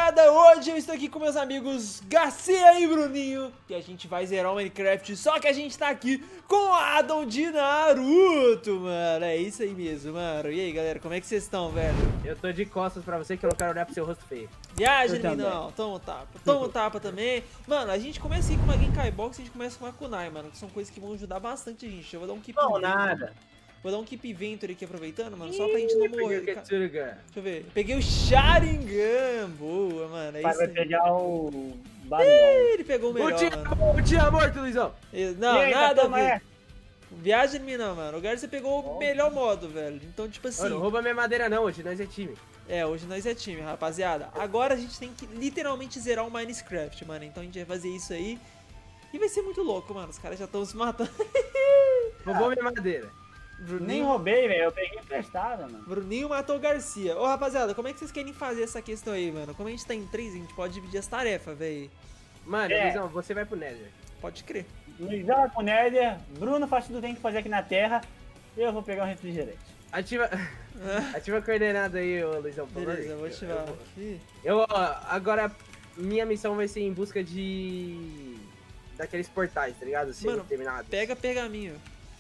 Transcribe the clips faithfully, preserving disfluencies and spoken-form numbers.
rapaziada, hoje eu estou aqui com meus amigos Garcia e Bruninho e a gente vai zerar o Minecraft, só que a gente tá aqui com o Adam de Naruto, mano. É isso aí mesmo, mano. E aí, galera, como é que vocês estão, velho? Eu tô de costas pra você que eu não quero olhar pro seu rosto feio. Viagem, não, toma um tapa, toma um tapa também. Mano, a gente começa aqui com uma Genkai Box e a gente começa com uma Kunai, mano, que são coisas que vão ajudar bastante a gente. Eu vou dar um keep Não, nada. Vou dar um keep Venture aqui aproveitando, mano, só pra gente não morrer. Ca... Deixa eu ver. Peguei o Sharingan. Boa, mano. É Pai isso vai aí. pegar o Barão. Ele pegou o melhor, O tinha, mano. o tinha morto, Luizão. Não, aí, nada a toma ver. essa. Viagem em mim não, mano. O Garcia pegou o melhor modo, velho. Então, tipo assim... Ô, não rouba minha madeira não, hoje nós é time. É, hoje nós é time, rapaziada. Agora a gente tem que literalmente zerar o Minecraft, mano. Então a gente vai fazer isso aí. E vai ser muito louco, mano. Os caras já estão se matando. Roubou minha madeira. Bruninho, Nem roubei, velho. Eu peguei emprestado, mano. Bruninho matou o Garcia. Ô, rapaziada, como é que vocês querem fazer essa questão aí, mano? Como a gente tá em três, a gente pode dividir as tarefas, velho. Mano, É. Luizão, você vai pro Nether. Pode crer. Luizão com o Nether. Bruno faz tudo que tem que fazer aqui na Terra. Eu vou pegar um refrigerante. Ativa, ativa a coordenada aí, ô, Luizão, por favor. Beleza, eu vou ativar Eu vou- aqui. Eu, ó, agora, minha missão vai ser em busca de... daqueles portais, tá ligado? Mano, Semi-terminados. Pega pergaminho.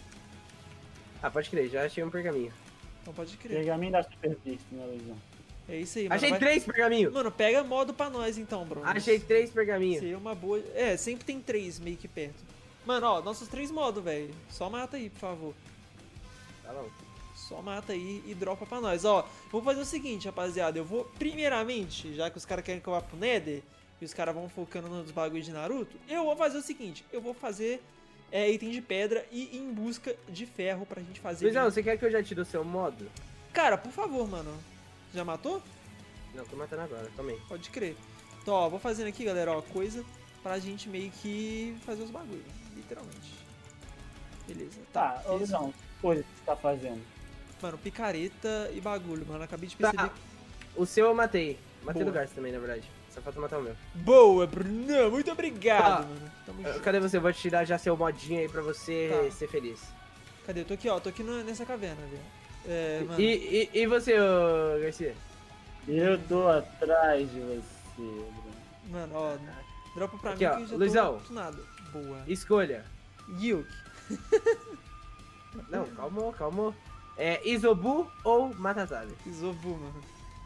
Ah, pode crer, já achei um pergaminho. Então pode crer. Pergaminho da superfície, né, Luizão? É isso aí, mano. Achei Vai- três pergaminhos! Mano, pega modo pra nós então, Bruno. Achei três pergaminhos. Seria uma boa... É, sempre tem três meio que perto. Mano, ó, nossos três modos, velho. Só mata aí, por favor. Tá bom. Só mata aí e dropa pra nós. Ó, vou fazer o seguinte, rapaziada. Eu vou, primeiramente, já que os caras querem que eu vá pro Nether, e os caras vão focando nos bagulhos de Naruto, eu vou fazer o seguinte. Eu vou fazer é, item de pedra e ir em busca de ferro pra gente fazer... Luizão, você quer que eu já tire o seu modo? Cara, por favor, mano. Já matou? Não, tô matando agora, também. Pode crer. Então, ó, vou fazendo aqui, galera, ó, coisa pra gente meio que fazer os bagulhos, literalmente. Beleza. Tá, ô esse- Luizão, coisa que você tá fazendo. Mano, picareta e bagulho, mano. Acabei de Tá, perceber. o seu eu matei. Matei Boa. do Garça também, na verdade. Só falta matar o meu. Boa, Bruno. Muito obrigado, Ah, mano. Tamo Ah, junto. Cadê você? Eu vou tirar já seu modinho aí pra você Tá. ser feliz. Cadê? Eu tô aqui, ó. Tô aqui no- nessa caverna, velho. É, mano. E, e, e você, ô, Garcia? Eu tô atrás de você, Bruno. Mano, ó. Dropa pra Aqui, mim ó, que eu já Luizão. tô nada. Boa. Escolha. Yuk. Não, calma, calma. É Isobu ou Matatabe? Isobu, mano.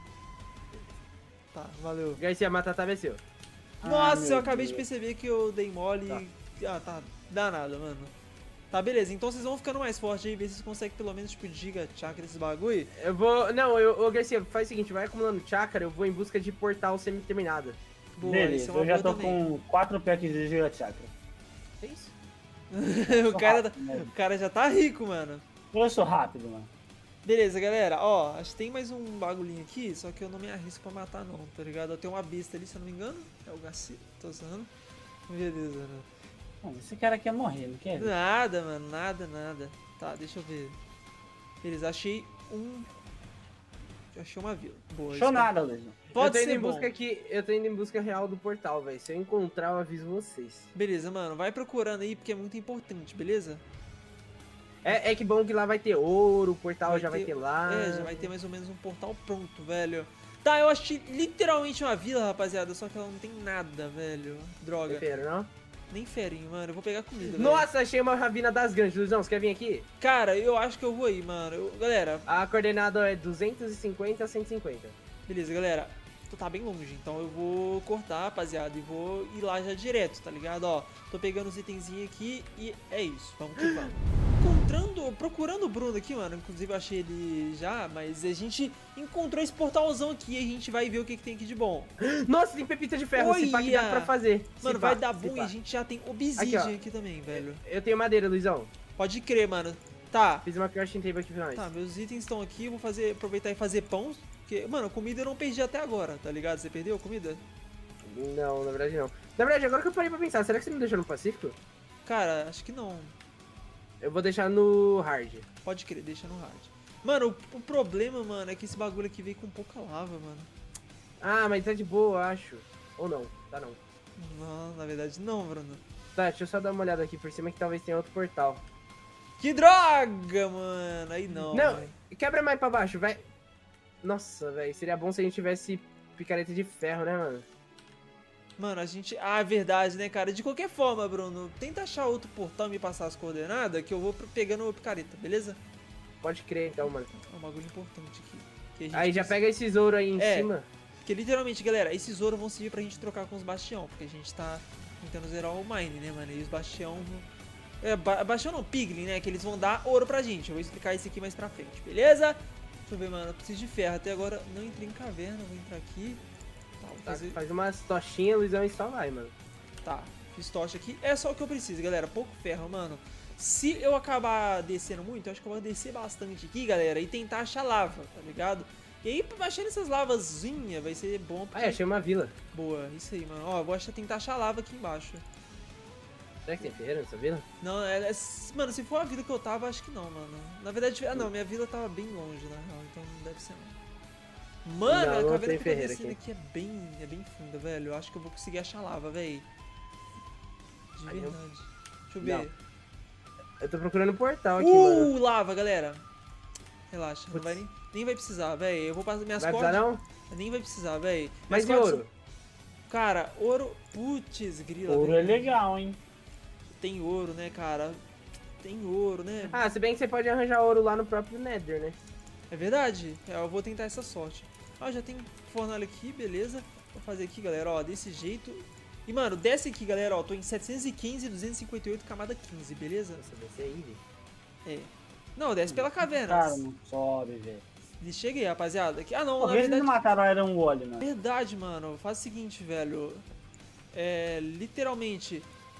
Tá, valeu. Garcia, Matatabe é seu. Nossa, Ah, eu meu acabei de Deus. perceber que eu dei mole e... Ah, tá. Danado, mano. Tá, beleza. Então vocês vão ficando mais fortes aí, ver se vocês conseguem pelo menos, tipo, giga, chakra, esses bagulho. Eu vou... Não, eu, ô, Garcia, faz o seguinte, vai acumulando chakra, eu vou em busca de portal semi-terminado. Boa, Beleza, isso é uma eu já boa tô também. com quatro packs de Giga Chakra. É isso? o, cara, rápido, né? o cara já tá rico, mano. Eu sou rápido, mano. Beleza, galera. Ó, acho que tem mais um bagulhinho aqui, só que eu não me arrisco pra matar não, tá ligado? Eu tenho uma besta ali, se eu não me engano. É o Garcia, tô usando. Beleza, mano. Mano, esse cara quer morrer, não quer? Nada, mano, nada, nada. Tá, deixa eu ver. Beleza, achei um... Achei uma vila. Boa. Achou isso- nada, Luizão. Pode eu tô indo ser em bom. busca aqui, eu tô indo em busca real do portal, velho. Se eu encontrar, eu aviso vocês. Beleza, mano, vai procurando aí porque é muito importante, beleza? É, é que bom que lá vai ter ouro, o portal Vai já vai ter- ter lá. É, já vai ter mais ou menos um portal pronto, velho. Tá, eu achei literalmente uma vila, rapaziada, só que ela não tem nada, velho. Droga. Prefiro, não? Nem ferinho, mano, eu vou pegar comida, velho. Nossa, achei uma ravina das grandes. Luzão, você quer vir aqui? Cara, eu acho que eu vou aí, mano. Eu- galera, A coordenada é duzentos e cinquenta a cento e cinquenta. beleza, galera. Tu tá bem longe, então eu vou cortar, rapaziada, e vou ir lá já direto, tá ligado? Ó, tô pegando os itenzinhos aqui e é isso, vamos que vamos. Encontrando, procurando o Bruno aqui, mano, inclusive eu achei ele já, mas a gente encontrou esse portalzão aqui e a gente vai ver o que, que tem aqui de bom. Nossa, tem pepita de ferro. Se pá que dá Olha! pra fazer. Se Mano, pá, vai dar se bom e pá. a gente já tem Aqui, obsidian ó. aqui também, velho. Eu tenho madeira, Luizão. Pode crer, mano. Tá, Fiz uma crafting table aqui pra nós. tá, meus itens estão aqui, eu vou fazer, aproveitar e fazer pão. Porque, mano, comida eu não perdi até agora, tá ligado? Você perdeu a comida? Não, na verdade não. Na verdade, agora que eu parei pra pensar, será que você me deixou no Pacífico? Cara, acho que não. Eu vou deixar no hard. Pode crer, deixa no hard. Mano, o, o problema, mano, é que esse bagulho aqui veio com pouca lava, mano. Ah, mas tá de boa, eu acho. Ou não, tá não. Não, na verdade não, Bruno. Tá, deixa eu só dar uma olhada aqui por cima que talvez tenha outro portal. Que droga, mano. Aí não. Não, velho. quebra mais pra baixo, vai. Nossa, velho, seria bom se a gente tivesse picareta de ferro, né, mano? Mano, a gente... Ah, é verdade, né, cara? De qualquer forma, Bruno, tenta achar outro portal e me passar as coordenadas que eu vou pegando o picareta, beleza? Pode crer, então, mano. É um bagulho importante aqui. Que a gente Aí já precisa- pega esses ouro aí em É. cima. Porque literalmente, galera, esses ouro vão servir pra gente trocar com os bastião. Porque a gente tá tentando zerar o mine, né, mano? E os bastião... É, ba bastião não, piglin, né? Que eles vão dar ouro pra gente. Eu vou explicar isso aqui mais pra frente, beleza? Deixa eu ver, mano. Eu preciso de ferro. Até agora não entrei em caverna. Vou entrar aqui. Tá, vou Tá, fazer... faz umas tochinhas, Luizão, e só vai, mano. Tá, fiz tocha aqui. É só o que eu preciso, galera. Pouco ferro, mano. Se eu acabar descendo muito, eu acho que eu vou descer bastante aqui, galera. E tentar achar lava, tá ligado? E aí, baixando essas lavazinhas, vai ser bom. Porque... Ah, achei uma vila. Boa, isso aí, mano. Ó, eu vou achar, tentar achar lava aqui embaixo. Será que tem ferreira nessa vila? Não, é, é- Mano, se for a vila que eu tava, acho que não, mano. Na verdade, ah, não, minha vila tava bem longe, na real. Então não deve ser, não. Mano, Não, a não caverna tem que eu tô ferreira descendo aqui. aqui é bem, é bem funda, velho. Eu acho que eu vou conseguir achar lava, velho. De Aí eu- verdade. Deixa eu ver. Não. Eu tô procurando um portal aqui, mano. Uh, lava, galera. Relaxa, não Putz. vai nem, nem vai precisar, velho. Eu vou passar minhas Vai cordas. precisar não? Nem vai precisar, velho. Mas e Minhas cordas ouro? são- Cara, ouro. Putz, grila. Ouro velho. é legal, hein? Tem ouro, né, cara? Tem ouro, né? Ah, se bem que você pode arranjar ouro lá no próprio Nether, né? É verdade? É, eu vou tentar essa sorte. Ó, já tem fornalha aqui, beleza. Vou fazer aqui, galera, ó, desse jeito. E, mano, desce aqui, galera, ó. Tô em setecentos e quinze, duzentos e cinquenta e oito, camada quinze, beleza? Nossa, vai ser aí, velho. É. Não, desce pela caverna. Cara, não sobe, velho. Chega aí, rapaziada. Aqui- Ah, não, Por na que eles verdade... não mataram o Iron Golem, mano? Verdade, mano. Faz o seguinte, velho. É. Literalmente.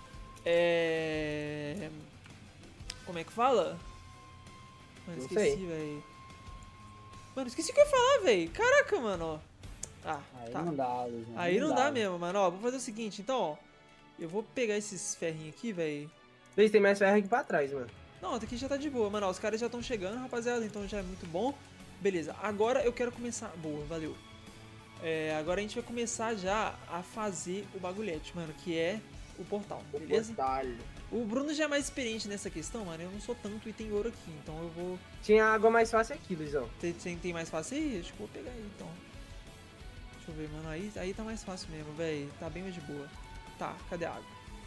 É. Como é que fala? Mano, Não esqueci, sei. velho. Mano, esqueci o que eu ia falar, velho. Caraca, mano. Ah, Aí tá. não dá, Luiz. Aí não dá mesmo, mano. Ó, vou fazer o seguinte, então, ó. Eu vou pegar esses ferrinhos aqui, velho. Luiz, tem mais ferro aqui pra trás, mano. Não, aqui já tá de boa, mano. Ó, os caras já estão chegando, rapaziada, então já é muito bom. Beleza, agora eu quero começar... Boa, valeu. É, agora a gente vai começar já a fazer o bagulhete, mano, que é o portal, O beleza? portal. O Bruno já é mais experiente nessa questão, mano. Eu não sou tanto e tem ouro aqui, então eu vou... Tinha água mais fácil aqui, Luizão. Tem, tem, tem mais fácil aí? Acho que eu vou pegar aí, então. Deixa eu ver, mano. Aí, aí tá mais fácil mesmo, velho. Tá bem mais de boa. Tá, cadê a água?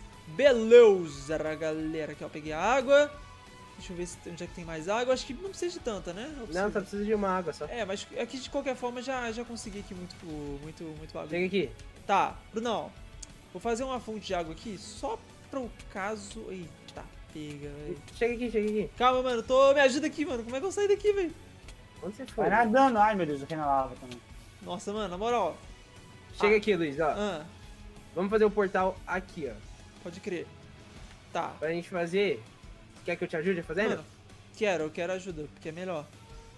Beleza, galera. Aqui, ó. Peguei a água. Deixa eu ver se, onde é que tem mais água. Acho que não precisa de tanta, né? Ou Não, precisa? só precisa de uma água só. É, mas aqui de qualquer forma já, já consegui aqui muito, muito, muito água. Chega aqui. Tá, Brunão. Vou fazer uma fonte de água aqui só pro caso... Eita, pega, velho. Chega aqui, chega aqui. Calma, mano. Tô... Me ajuda aqui, mano. Como é que eu saio daqui, velho? Onde você foi? Vai nadando. Ai, meu Deus, eu caí na lava também. Nossa, mano, na moral. Chega Ah. aqui, Luiz, ó. Ah, Vamos fazer o portal aqui, ó. pode crer. Tá. Pra gente fazer... Quer que eu te ajude a fazer? Mano, quero, eu quero ajuda, porque é melhor.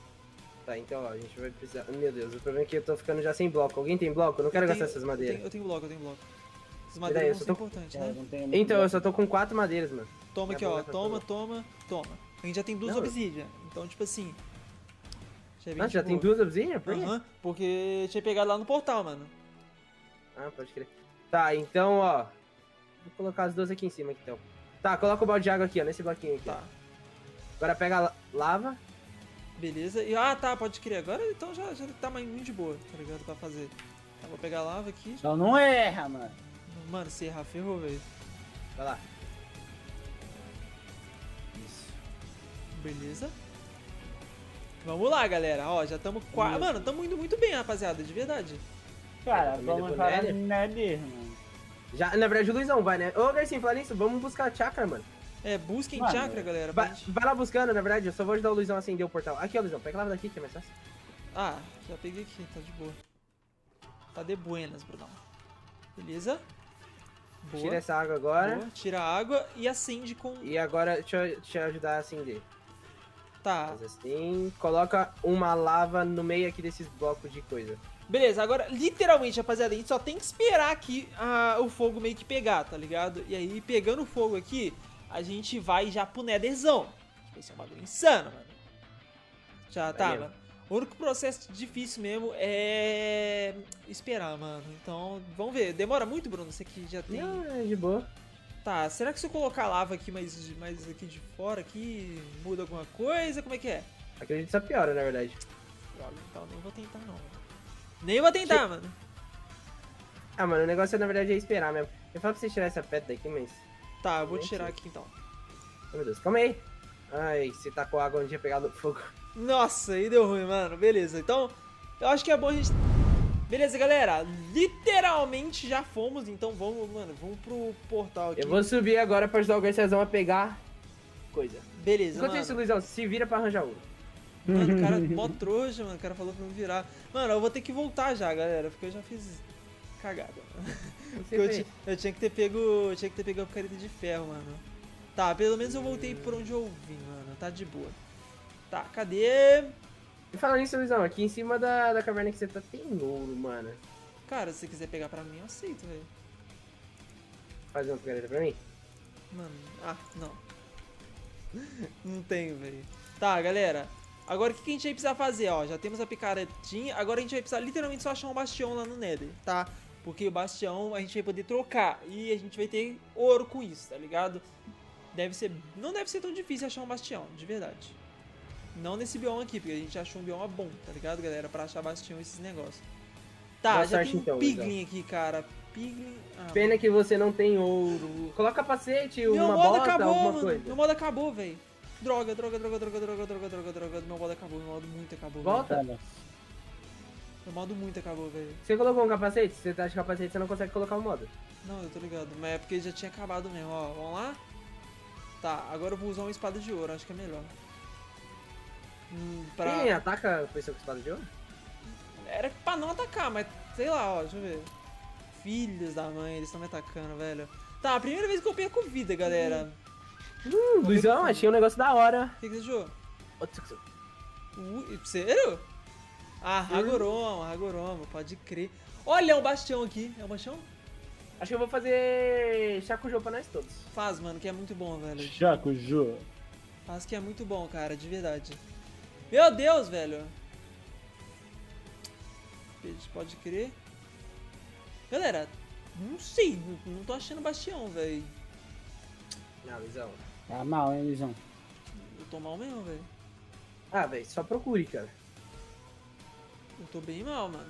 Tá, então, ó, a gente vai precisar... Meu Deus, o problema é que eu tô ficando já sem bloco. Alguém tem bloco? Eu não quero Eu gastar tenho- essas Eu madeiras. tenho, eu tenho bloco, eu tenho bloco. Essas Peraí, madeiras eu vão só ser tô- importantes, É, né? não tem muito Então, eu bloco. só tô com quatro madeiras, mano. Toma Minha aqui, ó. boca tá Toma, toda. toma, toma. A gente já tem duas Não, eu- obsidian. Então, tipo assim... Já é bem Ah, de já tem boa. duas obsidian? Por quê? Aham, porque tinha pegado lá no portal, mano. Ah, pode crer. Tá, então, ó. Vou colocar as duas aqui em cima, então. Tá, coloca o balde de água aqui, ó, nesse bloquinho aqui. Tá, Ó. Agora pega a la- lava. beleza. E, ah, tá, pode crer. Agora então já, já tá mais muito de boa, tá ligado? Pra fazer. Tá, vou pegar a lava aqui. Então não erra, mano. Mano, se errar, ferrou, velho. Vai lá. Isso. Beleza. Vamos lá, galera. Ó, já estamos quase... Isso. Mano, estamos indo muito bem, rapaziada, de verdade. Cara, Comida vamos pro para Nether? Nether, mano. Já, na verdade, o Luizão vai, né? Ô, Garcinho, falar nisso, vamos buscar a chakra, mano. É, busquem Mano, chakra, galera. pra Vai, gente- vai lá buscando, na verdade, eu só vou ajudar o Luizão a acender o portal. Aqui, ó, Luizão, pega a lava daqui que é mais fácil. Ah, já peguei aqui, tá de boa. Tá de buenas, Brunão. Beleza. Boa. Tira essa água agora. Boa. Tira a água e acende com... E agora, deixa eu te ajudar a acender. Tá. Faz assim, coloca uma lava no meio aqui desses blocos de coisa. Beleza, agora, literalmente, rapaziada, a gente só tem que esperar aqui ah, o fogo meio que pegar, tá ligado? E aí, pegando o fogo aqui, a gente vai já pro Netherzão. Vai ser um bagulho insano, mano. Já tá, Valeu. mano. O único processo difícil mesmo é esperar, mano. Então, vamos ver. Demora muito, Bruno? Você que já tem... Não, é de boa. Tá, será que se eu colocar lava aqui mais, mais aqui de fora, aqui, muda alguma coisa? Como é que é? Acredito que só piora, na verdade. Droga, então nem vou tentar não. Nem vou tentar, mano. Ah, mano, o negócio na verdade é esperar mesmo. Eu falo pra você tirar essa pedra daqui, mas... Tá, eu vou Nem tirar sei. aqui então. Oh, meu Deus, calma aí. Ai, você tacou água onde ia pegar do fogo. Nossa, aí deu ruim, mano. Beleza, então eu acho que é bom a gente... Beleza, galera. Literalmente já fomos, então vamos, mano, vamos pro portal aqui. Eu vou subir agora pra ajudar o Garciazão a pegar coisa. Beleza, Enquanto mano. isso, Luizão, se vira pra arranjar ouro. Mano, o cara mó trouxa, mano. O cara falou pra não virar. Mano, eu vou ter que voltar já, galera, porque eu já fiz cagada. Porque eu, ti- eu tinha que ter pego. Eu tinha que ter pego a picareta de ferro, mano. Tá, pelo menos eu voltei por onde eu vim, mano. Tá de boa. Tá, cadê? E falando nisso, Luizão, aqui em cima da, da caverna que você tá tem ouro, mano. Cara, se você quiser pegar pra mim, eu aceito, velho. Faz uma picareta pra mim? Mano, ah, não. Não tenho, velho. Tá, galera. Agora o que que a gente vai precisar fazer, ó? Já temos a picaretinha. Agora a gente vai precisar literalmente só achar um bastião lá no Nether, tá? Porque o bastião a gente vai poder trocar. E a gente vai ter ouro com isso, tá ligado? Deve ser... Não deve ser tão difícil achar um bastião, de verdade. Não nesse bioma aqui, porque a gente achou um bioma bom, tá ligado, galera? Pra achar bastião e esses negócios. Tá, Boa já sorte, tem um então, piglin aqui, cara. Piglin... Ah, Pena que você não tem ouro. Coloca capacete, meu uma modo bota, acabou, alguma mano. coisa. Meu modo acabou, velho. Droga, droga, droga, droga, droga, droga, droga, droga. Meu modo acabou, meu modo muito acabou. velho. Volta. Cara, Meu modo muito acabou, velho. Você colocou um capacete? Se você tá de capacete, você não consegue colocar o modo. Não, eu tô ligado. Mas é porque já tinha acabado mesmo, ó. Vamos lá? Tá, agora eu vou usar uma espada de ouro, acho que é melhor. Hum, pra... Quem ataca a pessoa com espada de ouro? Era pra não atacar, mas sei lá, ó, deixa eu ver. Filhos da mãe, eles estão me atacando, velho. Tá, a primeira vez que eu perco vida, galera. Hum, Luizão, achei um negócio da hora. O que, que você achou? Otsuku. Ui, sério? Ah, Hagoromo, Hagoromo, pode crer. Olha, é um bastião aqui. É um bastião? Acho que eu vou fazer Shakujo pra nós todos. Faz, mano, que é muito bom, velho. Jaco, Jô. Faz que é muito bom, cara, de verdade. Meu Deus, velho. Pode crer. Galera, não sei, não, não tô achando bastião, velho. Não, Luizão. Tá mal, hein, Luizão? Eu tô mal mesmo, velho. Ah, velho, só procure, cara. Eu tô bem mal, mano.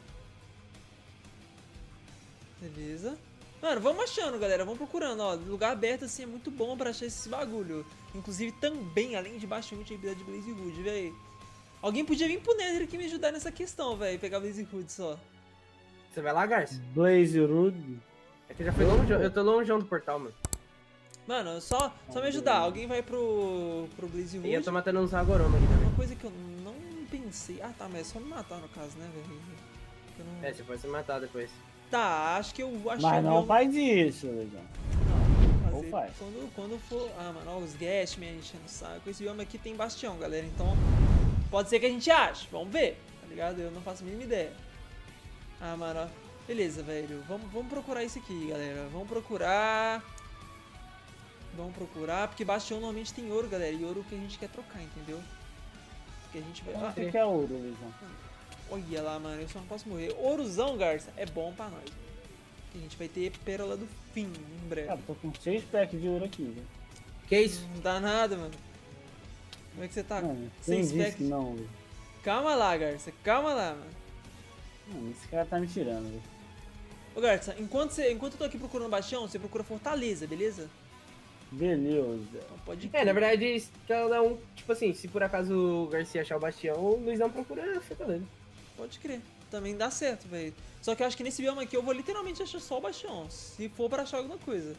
Beleza. Mano, vamos achando, galera. Vamos procurando, ó. Lugar aberto, assim, é muito bom pra achar esses bagulho. Inclusive, também, além de baixo, a gente habilidade de Blaze Hood, velho. Alguém podia vir pro Nether aqui me ajudar nessa questão, velho. Pegar Blaze Hood só. Você vai lá, Garça? Blaze Rude. É que eu já fui longe, eu tô longeão do portal, mano. Mano, só, só me ajudar. Alguém vai pro, pro Blaze Hood. E eu tô matando uns Hagoromo aqui também. Uma coisa que eu não pensei... Ah, tá, mas é só me matar, no caso, né, velho? Eu não... É, você pode se matar depois. Tá, acho que eu achei Mas o não bioma- faz isso, Luizão. Não, Ou fazer faz. Quando, quando for... Ah, mano, ó, os guests me enchendo o saco. Esse bioma aqui tem bastião, galera. Então, pode ser que a gente ache. Vamos ver, tá ligado? Eu não faço a mínima ideia. Ah, mano, ó. Beleza, velho. Vamos, vamos procurar isso aqui, galera. Vamos procurar... Vamos procurar, porque bastião normalmente tem ouro, galera. E ouro que a gente quer trocar, entendeu? Porque a gente vai... Ah, O que é ouro, Luizão? olha lá, mano, eu só não posso morrer. Ourozão, Garça, é bom pra nós. Que a gente vai ter pérola do fim em breve. Cara, tô com seis packs de ouro aqui, velho. Que isso? Não dá nada, mano. Como é que você tá? Mano, Sem quem disse spec? que não, velho? Calma lá, Garça, calma lá, mano. Mano, esse cara tá me tirando, velho. Ô, Garça, enquanto, você, enquanto eu tô aqui procurando bastião, você procura fortaleza, beleza? Beleza. Então pode É, na verdade, cada um, tipo assim, se por acaso o Garcia achar o bastião, o Luizão procura a fortaleza. Pode crer. Também dá certo, velho. Só que eu acho que nesse bioma aqui eu vou literalmente achar só o bastião. Se for pra achar alguma coisa.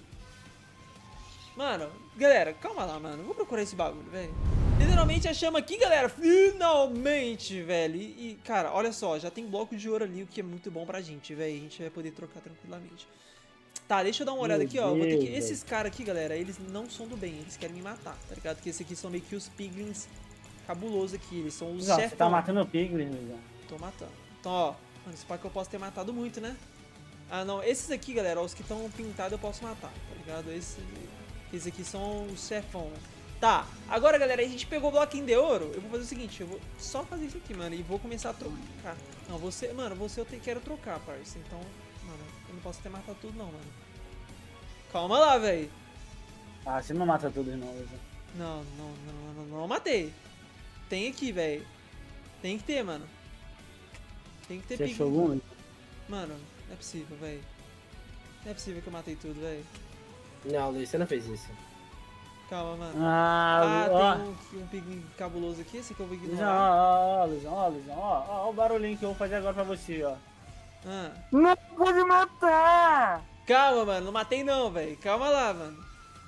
Mano, galera, calma lá, mano. Vou procurar esse bagulho, velho. Literalmente achamos aqui, galera. Finalmente, velho. E, e, cara, olha só. Já tem bloco de ouro ali, o que é muito bom pra gente, velho. A gente vai poder trocar tranquilamente. Tá, deixa eu dar uma olhada Meu aqui, ó. Eu vou ter que... Deus, Esses caras aqui, galera, eles não são do bem. Eles querem me matar, tá ligado? Porque esses aqui são meio que os piglins cabulosos aqui. Eles são os Luizão, você tá chefão. matando o Piglin, Luizão. Tô matando. Então, ó, mano, esse pá que eu posso ter matado muito, né? Ah, não, esses aqui, galera, ó, os que estão pintados eu posso matar, tá ligado? Esse, esses aqui são os chefão. Tá, agora, galera, a gente pegou o bloquinho de ouro. Eu vou fazer o seguinte, eu vou só fazer isso aqui, mano, e vou começar a trocar. Não, você, mano, você eu te, quero trocar, parça. Então, mano, eu não posso ter matado tudo, não, mano. Calma lá, velho. Ah, você não mata todos não, Luizão. Não, não, não, não, não matei. Tem aqui, velho. Tem que ter, mano. Tem que ter Você pique. achou algum? Luizão? Mano, não é possível, velho. Não é possível que eu matei tudo, velho. Não, Luiz, você não fez isso. Calma, mano. Ah, Ah, ó. tem um, um pigmin cabuloso aqui, esse que eu vou Luizão, ignorar. ó, ó, Luizão, ó, Luizão, ó, ó, ó o barulhinho que eu vou fazer agora pra você, ó. Ah. Não pode matar! Calma, mano, não matei não, velho. Calma lá, mano.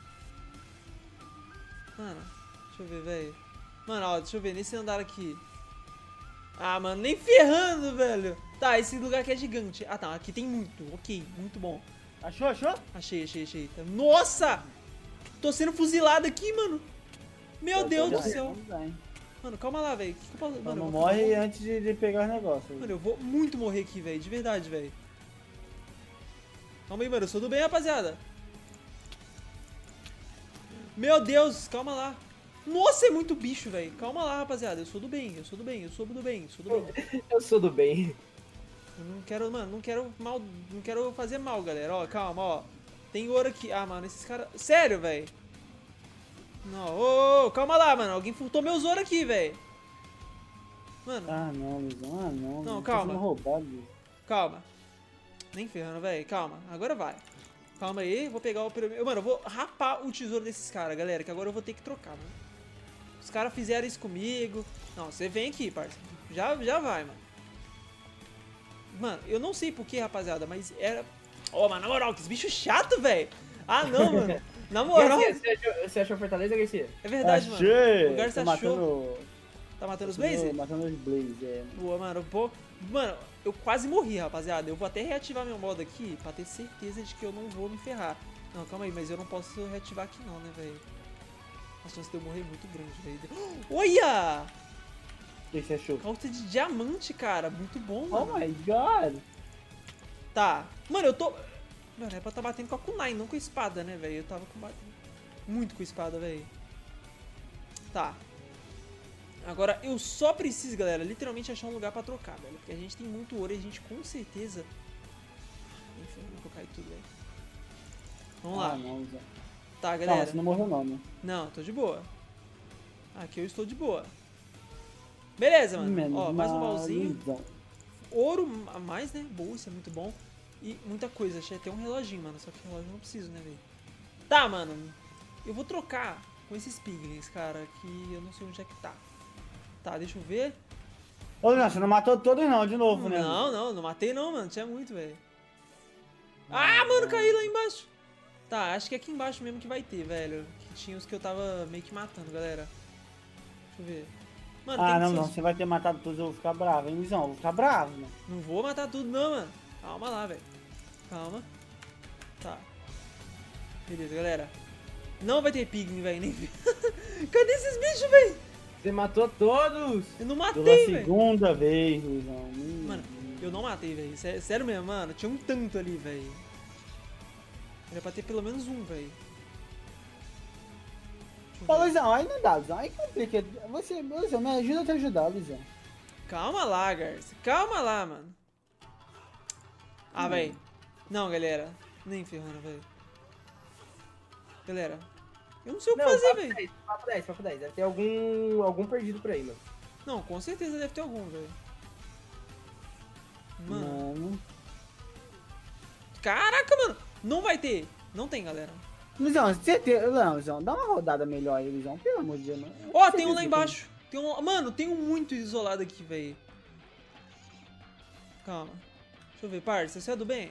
Mano, deixa eu ver, velho. Mano, ó, deixa eu ver, nesse andar aqui. Ah, mano, nem ferrando, velho. Tá, esse lugar aqui é gigante. Ah, tá, aqui tem muito. Ok, muito bom. Achou, achou? Achei, achei, achei. Nossa! Tô sendo fuzilado aqui, mano. Meu Eu Deus tô do já, céu. vamos lá, hein. Mano, calma lá, velho. Que que eu posso... Só Mano, não eu- morre antes de, de pegar os negócios. Mano, eu vou muito morrer aqui, velho. De verdade, velho. Calma aí, mano. Eu sou do bem, rapaziada. Meu Deus, calma lá. Nossa, é muito bicho, velho. Calma lá, rapaziada. Eu sou do bem, eu sou do bem, eu sou do bem, eu sou do bem. Eu sou do bem. Eu não quero, mano, não quero mal, não quero fazer mal, galera. Ó, calma, ó. Tem ouro aqui. Ah, mano, esses caras... Sério, velho. Não, ô, ô, calma lá, mano. Alguém furtou meus ouro aqui, velho. Mano, Ah, não, Luizão, ah, não. Não, Luizão, calma. tá sendo roubado, Luiz. calma. Nem ferrando, velho. Calma. Agora vai. Calma aí, vou pegar o primeiro... Mano, eu vou rapar o tesouro desses caras, galera, que agora eu vou ter que trocar, mano. Os caras fizeram isso comigo. Não, você vem aqui, parça. Já, já vai, mano. Mano, eu não sei porquê, rapaziada, mas era... Ó, oh, mano, na moral, que esse bicho chato, velho. Ah, não, mano. Na moral. Garcia, você achou, você achou Fortaleza, Garcia? É verdade, Achei! mano. O Garça Tô achou. matando, Tá matando os tô Blaze? matando os Blaze, é. Boa, mano. Pô, mano, eu quase morri, rapaziada. Eu vou até reativar meu modo aqui pra ter certeza de que eu não vou me ferrar. Não, calma aí, mas eu não posso reativar aqui não, né, velho? A chance de eu morrer é muito grande, velho. Olha! O que você achou? Calça de diamante, cara. Muito bom, Oh mano. my god! Tá. Mano, eu tô... Mano, é pra tá batendo com a kunai, não com a espada, né, velho? Eu tava com... muito com a espada, velho. Tá. Agora, eu só preciso, galera, literalmente achar um lugar pra trocar, velho. Porque a gente tem muito ouro e a gente com certeza... Enfim, eu vou cair tudo, velho. Vamos lá. Ah, não, Luizão. Tá, Não, galera. você não morreu não, né? Não, tô de boa. Aqui eu estou de boa. Beleza, mano. Menos Ó, mais um mal, baúzinho. Luizão. Ouro a mais, né? Boa, isso é muito bom. E muita coisa. Achei até um reloginho, mano. Só que relógio eu não preciso, né, velho? Tá, mano. Eu vou trocar com esses piglins, cara. Que eu não sei onde é que tá. Tá, deixa eu ver. Ô, Luizão, você não matou todos não, de novo, né? Não, não. Não matei não, mano. Tinha muito, velho. Ah, mano. Caí lá embaixo. Tá, acho que é aqui embaixo mesmo que vai ter, velho. Que tinha os que eu tava meio que matando, galera. Deixa eu ver. Mano, Ah, tem não, que não, ser... você vai ter matado todos, eu vou ficar bravo, hein, Luizão? Eu vou ficar bravo, né? Não vou matar tudo não, mano. Calma lá, velho. Calma. Tá. Beleza, galera. Não vai ter pigmin, velho. Nem... Cadê esses bichos, velho? Você matou todos! Eu não Pela matei, velho. segunda vez, Luizão. Hum, Mano, hum. eu não matei, velho. Sé- Sério mesmo, mano. Tinha um tanto ali, velho. Era pra ter pelo menos um, velho. Deixa eu Ô, ver. Luizão, aí não dá, Luizão. Aí complica. Você, Luizão, me ajuda a te ajudar, Luizão. Calma lá, Garça. Calma lá, mano. Ah, Hum. velho. Não, galera. Nem ferrando, velho. Galera. Eu não sei o que Não, fazer, papo velho. dez, papo dez, papo dez. Deve ter algum, algum perdido por aí, mano. Não, com certeza deve ter algum, velho. Mano. Mano. Caraca, mano. Não vai ter. Não tem, galera. Luizão, certeza. Não, Luizão, dá uma rodada melhor aí, Luizão. Pelo amor de Deus, mano. Ó, tem um lá embaixo. Tem um... Mano, tem um muito isolado aqui, velho. Calma. Deixa eu ver, parça. Você é do bem?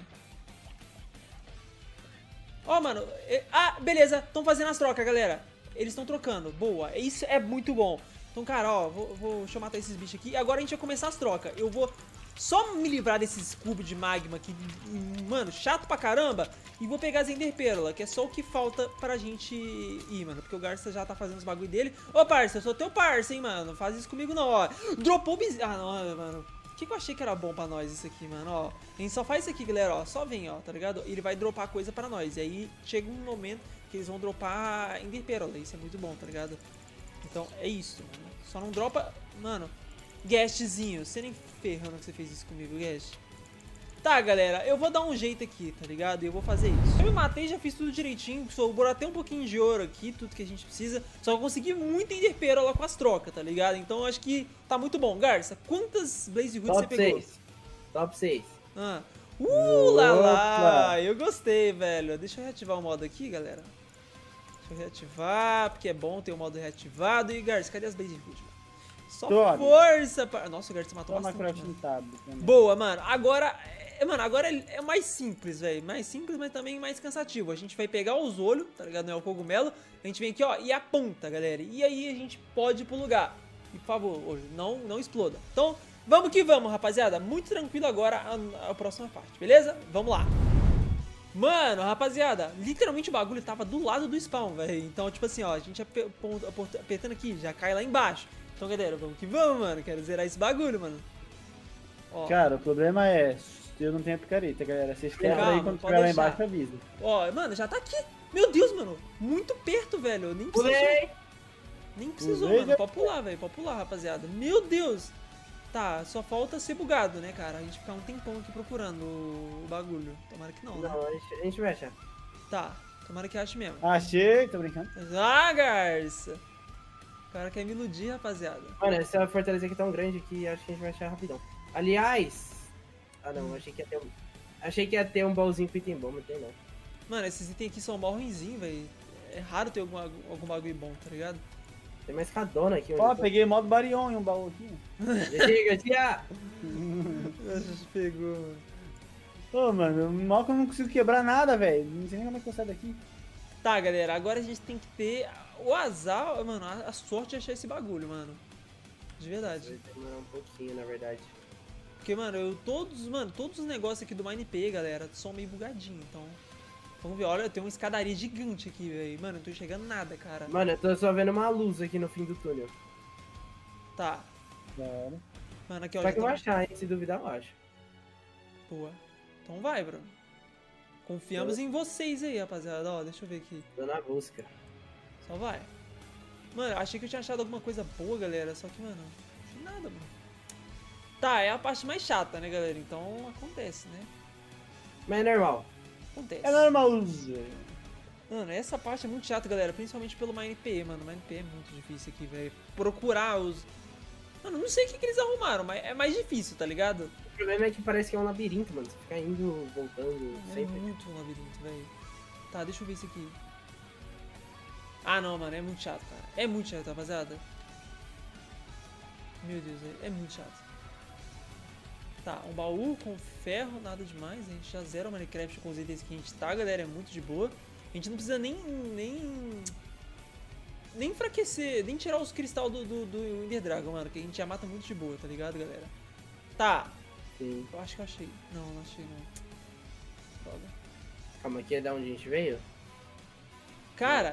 Ó, mano. é- Ah, beleza. Estão fazendo as trocas, galera. Eles estão trocando. Boa. Isso é muito bom. Então, cara, ó. Vou, vou deixa eu matar esses bichos aqui. E agora a gente vai começar as trocas. Eu vou só me livrar desses cubos de magma aqui. Mano, chato pra caramba. E vou pegar as Ender Pérola, que é só o que falta pra gente ir, mano. Porque o Garça já tá fazendo os bagulho dele. Ô, parça, eu sou teu parça, hein, mano. Não faz isso comigo, não, ó. Dropou o bis... Ah, não, mano. O que, que eu achei que era bom pra nós isso aqui, mano, ó. A gente só faz isso aqui, galera, ó. Só vem, ó, tá ligado? Ele vai dropar coisa pra nós. E aí chega um momento que eles vão dropar Ender Pérola. Isso é muito bom, tá ligado? Então, é isso, mano. Só não dropa... Mano, Guestzinho. Você nem ferrando que você fez isso comigo, Guest. Tá, galera, eu vou dar um jeito aqui, tá ligado? E eu vou fazer isso. Eu me matei, já fiz tudo direitinho. Sobrou até um pouquinho de ouro aqui, tudo que a gente precisa. Só que eu consegui muito Ender Pérola com as trocas, tá ligado? Então eu acho que tá muito bom. Garça, quantas Blaze Roots você Top pegou? seis. Top seis. Ah. Uh, lá, lá. Opa. Eu gostei, velho. Deixa eu reativar o modo aqui, galera. Deixa eu reativar, porque é bom ter o modo reativado. E, Garcia, cadê as Base Food? Só Tome. força. Pra... Nossa, o Garcia matou Toma bastante, crafting mano. tab também. Boa, mano. Agora, é, mano, agora é é mais simples, velho. Mais simples, mas também mais cansativo. A gente vai pegar os olhos, tá ligado? Não é o cogumelo. A gente vem aqui, ó, e aponta, galera. E aí a gente pode ir pro lugar. E, por favor, hoje, não, não exploda. Então, vamos que vamos, rapaziada. Muito tranquilo agora a, a próxima parte, beleza? Vamos lá. Mano, rapaziada, literalmente o bagulho tava do lado do spawn, velho. Então, tipo assim, ó, a gente ape- ponto- aponta- apertando aqui, já cai lá embaixo. Então, galera, vamos que vamos, mano. Quero zerar esse bagulho, mano. Ó, Cara, o problema é, eu não tenho picareta, galera. Vocês quebram Calma, aí quando pode estiver lá deixar. embaixo, avisa. ó, mano, já tá aqui. Meu Deus, mano. Muito perto, velho. Nem precisou. Pulei! Nem precisou, Pulei, mano. já- Pode pular, velho. Pode pular, rapaziada. Meu Deus. Tá, só falta ser bugado, né, cara? A gente ficar um tempão aqui procurando o o bagulho. Tomara que não, né? Não, a gente, a gente vai achar. Tá, tomara que ache mesmo. Achei, tô brincando. Ah, Garça. O cara quer me iludir, rapaziada. Mano, essa fortaleza aqui é tão grande que acho que a gente vai achar rapidão. Aliás... Ah, não, achei que ia ter um... Achei que ia ter um baúzinho com item bom, mas tem não. Mano, esses itens aqui são mó ruinzinho, velho. É raro ter algum, algum bagulho bom, tá ligado? Tem mais cadona aqui. onde Ó, eu tô. peguei modo Barion em um baú aqui. Chega, tia! Pegou, mano. Ô, mano, mal que eu não consigo quebrar nada, velho. Não sei nem como é que eu saio daqui. Tá, galera, agora a gente tem que ter o azar, mano, a, a sorte de achar esse bagulho, mano. De verdade. Vai demorar um pouquinho, na verdade. Porque, mano, eu todos, mano, todos os negócios aqui do MinePay, galera, são meio bugadinhos, então... Vamos ver, olha, tem uma escadaria gigante aqui, velho. Mano, eu não tô enxergando nada, cara. Mano, eu tô só vendo uma luz aqui no fim do túnel. Tá. Claro. Mano, aqui, ó. Só já que eu tá- vou achar, hein? Se duvidar, eu acho. Boa. Então vai, Bruno. Confiamos em vocês aí, rapaziada. Ó, deixa eu ver aqui. Tô na busca. Só vai. Mano, eu achei que eu tinha achado alguma coisa boa, galera. Só que, mano, não achei nada, mano. Tá, é a parte mais chata, né, galera? Então acontece, né? Mas é normal. Acontece. É normal. Mano, essa parte é muito chata, galera. Principalmente pelo MinePay, mano. O MinePay é muito difícil aqui, velho. Procurar os... Mano, não sei o que, que eles arrumaram, mas é mais difícil, tá ligado? O problema é que parece que é um labirinto, mano. Você fica indo, voltando, É sempre. muito um labirinto, velho. Tá, deixa eu ver isso aqui. Ah, não, mano. É muito chato, cara. É muito chato, rapaziada. Meu Deus, velho. É muito chato. Tá, um baú com ferro, nada demais. A gente já zera o Minecraft com os itens que a gente tá, galera. É muito de boa. A gente não precisa nem... Nem, nem enfraquecer, nem tirar os cristais do, do, do Ender Dragon, mano. Que a gente já mata muito de boa, tá ligado, galera? Tá. Sim. Eu acho que eu achei. Não, não achei, não. Droga. Calma, aqui é da onde a gente veio? Cara...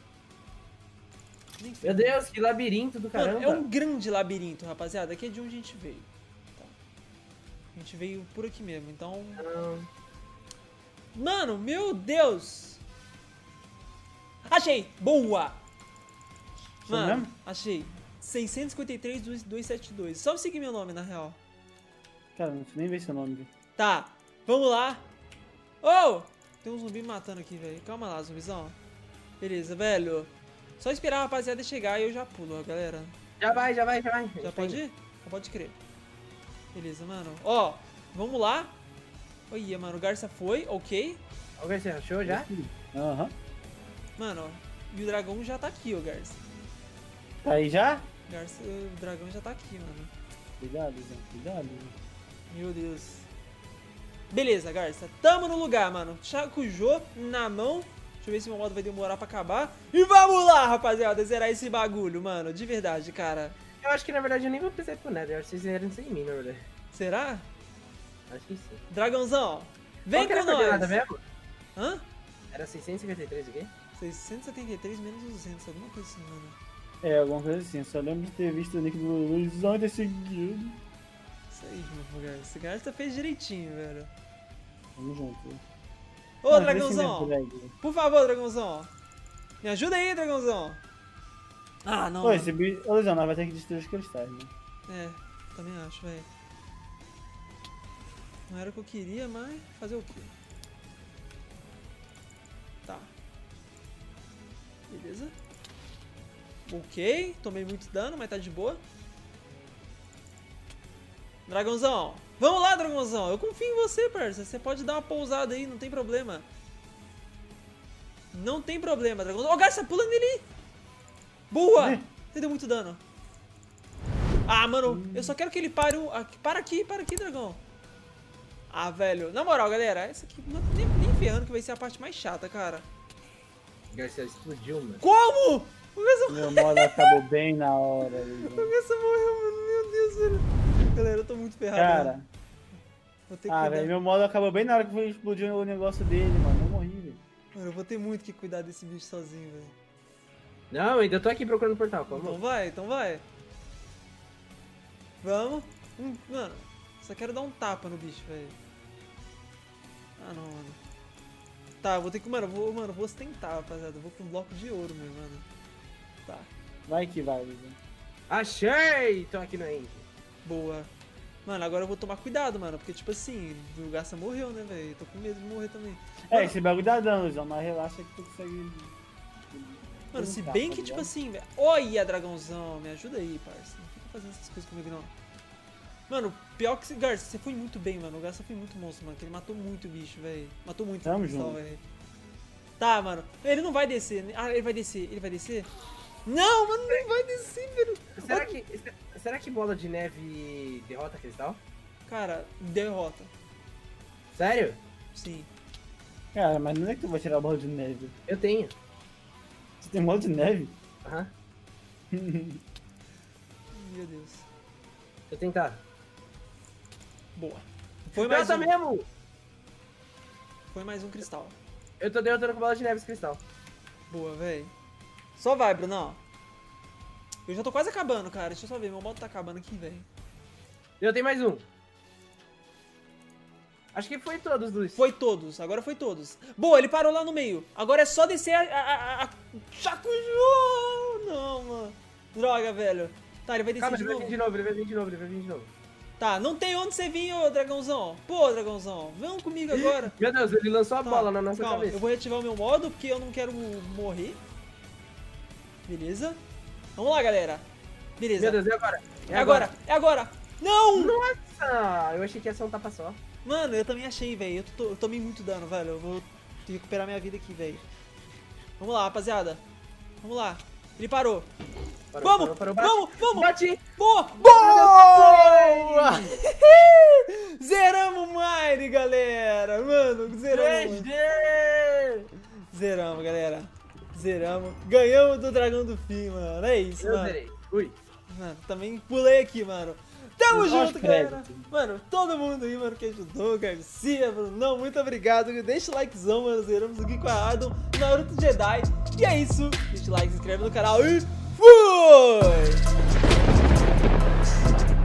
Nem Meu Deus, que labirinto do Mano, caramba. é um grande labirinto, rapaziada. Aqui é de onde a gente veio. Tá. A gente veio por aqui mesmo, então... Não. Mano, meu Deus! Achei! Boa! Isso Mano, mesmo? achei. seiscentos e cinquenta e três, duzentos e setenta e dois. Só seguir meu nome, na real. Cara, não sei nem ver seu nome, velho. Tá, vamos lá. Oh! Tem um zumbi me matando aqui, velho. Calma lá, zumbizão. Beleza, velho. Só esperar a rapaziada chegar e eu já pulo, ó, galera. Já vai, já vai, já vai. Já pode ir? Já pode crer. Beleza, mano. Ó, vamos lá. Olha, mano, o Garça foi, ok. Ô, Garcia, achou já? Aham. Mano, ó, e o dragão já tá aqui, ó, Garça. Tá aí já? Garça, o dragão já tá aqui, mano. Cuidado, Zé. Cuidado, Zé. Meu Deus. Beleza, Garça. Tamo no lugar, mano. Chacujô na mão. Deixa eu ver se meu modo vai demorar pra acabar. E vamos lá, rapaziada, zerar esse bagulho, mano. De verdade, cara. Eu acho que na verdade eu nem vou precisar ir pro Nether. Eu acho que vocês eram sem mim, na verdade. Será? Acho que sim. Dragãozão, vem Qual que era com a coordenada nós. mesmo? Hã? Era seiscentos e cinquenta e três o quê? seiscentos e setenta e três menos duzentos, alguma coisa assim, mano. É, alguma coisa assim. Eu só lembro de ter visto o nick do Luizão e ter seguido. Isso aí, meu Garça. Esse Garça fez direitinho, velho. Tamo junto. Ô, Mano, dragãozão. vê se mesmo, Por favor, dragãozão. Me ajuda aí, dragãozão. Ah, não. Pô, mano. esse bicho... Ô, Luizão, nós vai ter que destruir os cristais, né? É, também acho, velho. Não era o que eu queria, mas fazer o quê? Tá. Beleza. Ok, tomei muito dano, mas tá de boa. Dragãozão, Vamos lá, dragãozão. Eu confio em você, parça. Você pode dar uma pousada aí, não tem problema. Não tem problema, dragãozão. Ó, oh, Garça, pula nele. Boa. Ih. Você deu muito dano. Ah, mano, eu só quero que ele pare o... aqui. Para aqui, para aqui, dragão. Ah, velho. Na moral, galera, essa aqui não, nem, nem ferrando que vai ser a parte mais chata, cara. Garcia explodiu, mano. Como? O Garça... Meu modo acabou bem na hora. O Garça morreu, mano. Meu Deus, velho. Galera, eu tô muito ferrado. Cara. Mano. Vou ter que Ah, cuidar. velho, meu modo acabou bem na hora que foi explodir o negócio dele, mano. Eu morri, velho. Mano, eu vou ter muito que cuidar desse bicho sozinho, velho. Não, ainda tô aqui procurando o portal, Então calma. vai, então vai. Vamos. Hum, mano, só quero dar um tapa no bicho, velho. Ah, não, mano. Tá, eu vou ter que... Mano, eu vou, mano, eu vou tentar, rapaziada. Eu vou com um bloco de ouro mesmo, mano. Tá, Vai que vai, velho. Achei! Tô aqui no end. boa. Mano, agora eu vou tomar cuidado, mano. Porque, tipo assim, o Garça morreu, né, velho? Tô com medo de morrer também. É, Mano, esse bagulho dá dano, Zão, mas relaxa que tu consegue. Mano, se Tá, bem tá que, tipo ligado? assim, velho. Olha, dragãozão, me ajuda aí, parça. Não fica fazendo essas coisas comigo, não. Mano, pior que... Garça, você foi muito bem, mano. O Garça foi muito monstro, mano. Que ele matou muito o bicho, velho. Matou muito Tamo o cristal, junto. velho. Tá, mano. Ele não vai descer. né? Ah, ele vai descer. Ele vai descer? Não, mano, não vai descer, velho. Será que, será que bola de neve derrota cristal? Cara, derrota. Sério? Sim. Cara, mas não é que tu vai tirar a bola de neve. Eu tenho. Você tem bola de neve? Aham. Meu Deus. Vou tentar. Boa. Foi mais Derrota um. mesmo! Foi mais um cristal. Eu tô derrotando com bola de neve esse cristal. Boa, velho. Só vai, Brunão. Eu já tô quase acabando, cara. Deixa eu só ver. Meu modo tá acabando aqui, velho. Eu tenho mais um. Acho que foi todos, Luiz. Foi todos. Agora foi todos. Boa, ele parou lá no meio. Agora é só descer a... a, a, a... Chacujou! Não, mano. Droga, velho. Tá, ele vai descer Calma, de ele vai novo. vir de novo, ele vai vir de novo, ele vai vir de novo. Tá, não tem onde você vir, ô dragãozão. Pô, dragãozão. Vamos comigo agora. Meu Deus, ele lançou a Tá, bola na nossa calma, cabeça. eu vou reativar o meu modo, porque eu não quero morrer. Beleza. Vamos lá, galera. Beleza. Meu Deus, e agora? É agora, é agora. Não! Nossa, eu achei que ia ser um tapa só. Mano, eu também achei, velho. Eu, tô- eu tomei muito dano, velho. Eu vou recuperar minha vida aqui, velho. Vamos lá, rapaziada. Vamos lá. Ele parou. Parou, Vamos, parou, parou, vamos, bate. vamos. Bate! Boa! Boa! Zeramos o Mine, galera. Mano, zeramos. três D! Zeramos, galera. Zeramos. Ganhamos do Dragão do Fim, mano. É isso, Eu mano. zerei. Ui. Mano, também pulei aqui, mano. Tamo Os junto, créditos. galera. Mano, todo mundo aí, mano, que ajudou. Garcia, Brunão, muito obrigado. Deixa o likezão, mano. Zeramos aqui com a Adam, Naruto Jedi. E é isso. Deixa o like, se inscreve no canal e fui!